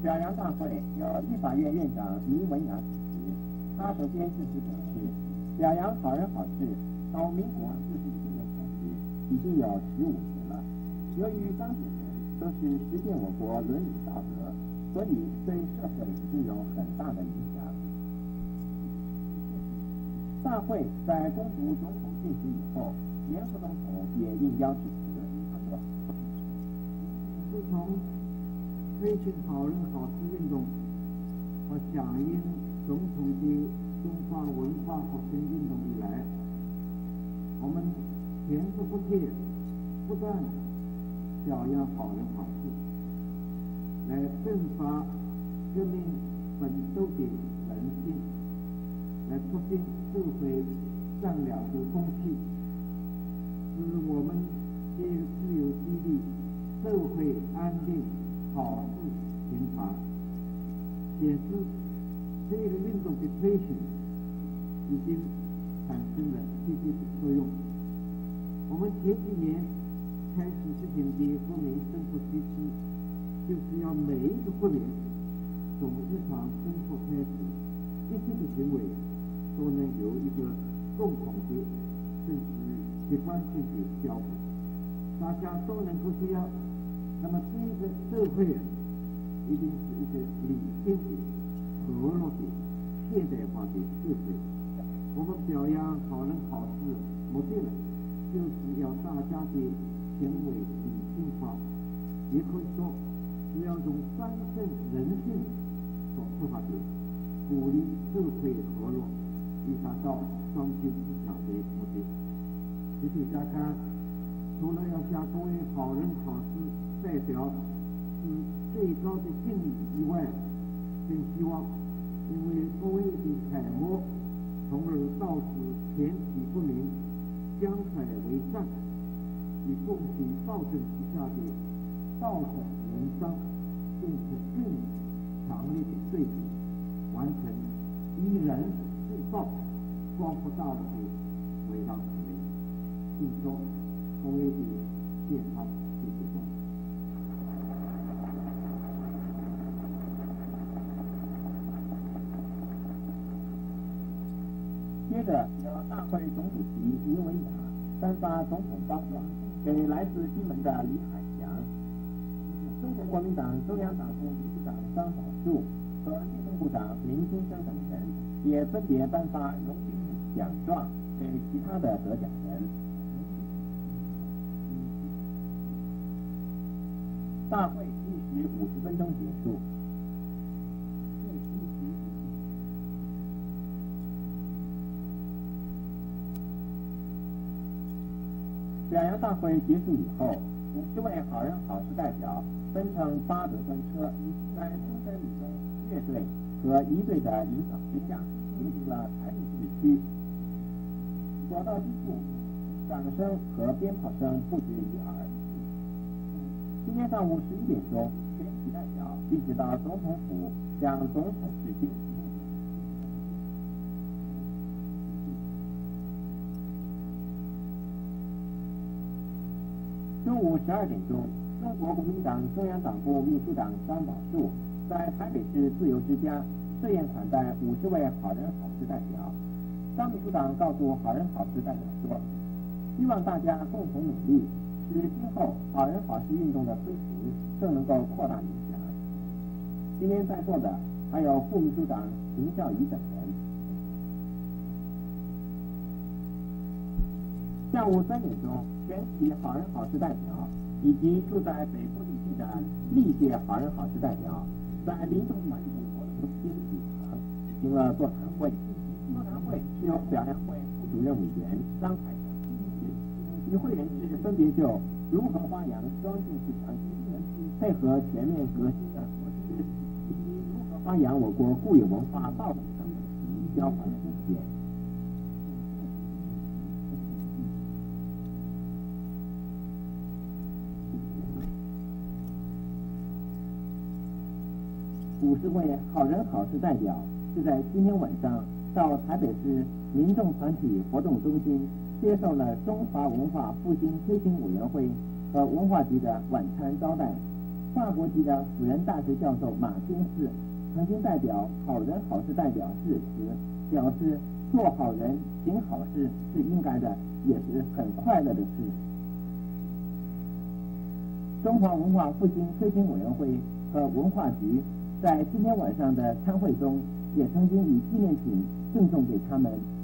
表扬大会由立法院院长倪文雅主持。他首先致辞表示，表扬好人好事从民国44年开始，已经有15年了。由于当选人都是实践我国伦理道德，所以对社会已经有很大的影响。大会在公读总统信息以后，联合总统也应邀致辞。他说：“ 自从推行好人好事运动和响应总统的中华文化复兴运动以来，我们前仆后继，不断表扬好人好事，来振发革命奋斗的人心，来促进社会善良的风气，使我们的自由激励，社会安定，好事频繁，显示这个运动的推行已经产生了积极的作用。我们前几年开始实行的国民生活趋势，就是要每一个国民从日常生活开始，一切的行为都能有一个共同的，甚至客观性的标准，大家都能够这样，那么这个社会一定是一个理性的、和乐的、现代化的社会。我们表扬好人好事，目的呢，就是要大家的行为理性化，也可以说是要用战胜人性所出发的，鼓励社会和乐，以达到双击自强的目的。提醒大家，除了要向各位好人好事代表是最高的敬意以外，更希望因为各位的楷模，从而导致全体国民相反为善，以共体暴政之下的道德人伤变成更强烈的对比，完成以人制造光复大陆的伟大使命。并说各位的健康谢谢中。 接着由大会总主席倪文雅颁发总统褒奖给来自金门的李海祥。中国国民党中央党部秘书长张宝树和内政部长林金生等人也分别颁发荣誉奖状给其他的得奖人。大会历时50分钟结束。表扬大会结束以后，50位好人好事代表分乘8德专车，在中山女中乐队和一队的领导之下，进入了台北市区。所到之处，掌声和鞭炮声不绝于耳。今天上午11点钟，全体代表一直到总统府向总统致敬。中午12点钟，中国国民党中央党部秘书长张宝树在台北市自由之家设宴款待50位好人好事代表。张秘书长告诉好人好事代表说，希望大家共同努力，使今后好人好事运动的推行更能够扩大影响。今天在座的还有副秘书长邢孝仪等人。下午3点钟，全体好人好事代表以及住在北部地区的历届好人好事代表，在民众团体活动中心礼堂举行了座谈会。座谈会是由表扬会副主任委员张海成主持，与会人士分别就如何发扬庄敬自强精神，配合全面革新的措施，以及如何发扬我国固有文化道德等问题交换了意见。50位好人好事代表是在今天晚上到台北市民众团体活动中心接受了中华文化复兴推行委员会和文化局的晚餐招待。 法国籍的辅仁大学教授马丁士曾经代表好人好事代表致辞，表示做好人行好事是应该的，也是很快乐的事。中华文化复兴推行委员会和文化局在今天晚上的参会中，也曾经以纪念品赠送给他们